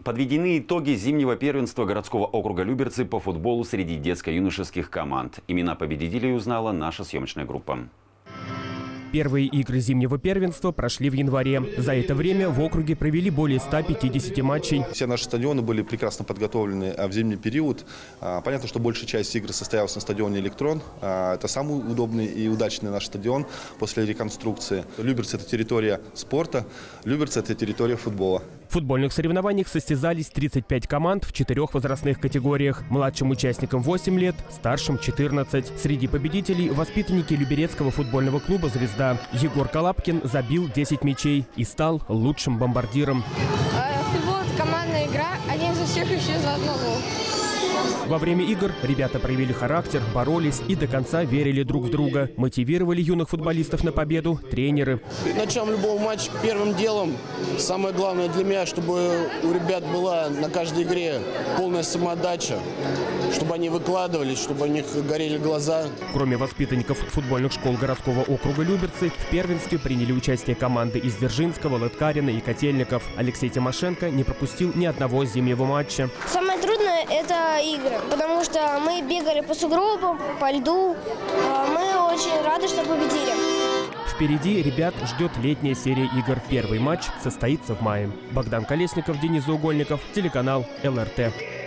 Подведены итоги зимнего первенства городского округа Люберцы по футболу среди детско-юношеских команд. Имена победителей узнала наша съемочная группа. Первые игры зимнего первенства прошли в январе. За это время в округе провели более 150 матчей. Все наши стадионы были прекрасно подготовлены в зимний период. Понятно, что большая часть игр состоялась на стадионе «Электрон». Это самый удобный и удачный наш стадион после реконструкции. Люберцы – это территория спорта, Люберцы – это территория футбола. В футбольных соревнованиях состязались 35 команд в 4 возрастных категориях. Младшим участникам 8 лет, старшим 14. Среди победителей – воспитанники Люберецкого футбольного клуба «Звезда». Егор Колапкин забил 10 мячей и стал лучшим бомбардиром. Футбол – это командная игра, один за всех и все за одного. Во время игр ребята проявили характер, боролись и до конца верили друг в друга. Мотивировали юных футболистов на победу тренеры. Началом любого матча первым делом самое главное для меня, чтобы у ребят была на каждой игре полная самоотдача, чтобы они выкладывались, чтобы у них горели глаза. Кроме воспитанников футбольных школ городского округа Люберцы, в первенстве приняли участие команды из Дзержинского, Лыткарина и Котельников. Алексей Тимошенко не пропустил ни одного зимнего матча. Самое трудное – это игры, потому что мы бегали по сугробам, по льду. Мы очень рады, что победили. Впереди ребят ждет летняя серия игр. Первый матч состоится в мае. Богдан Колесников, Денис Заугольников, телеканал ЛРТ.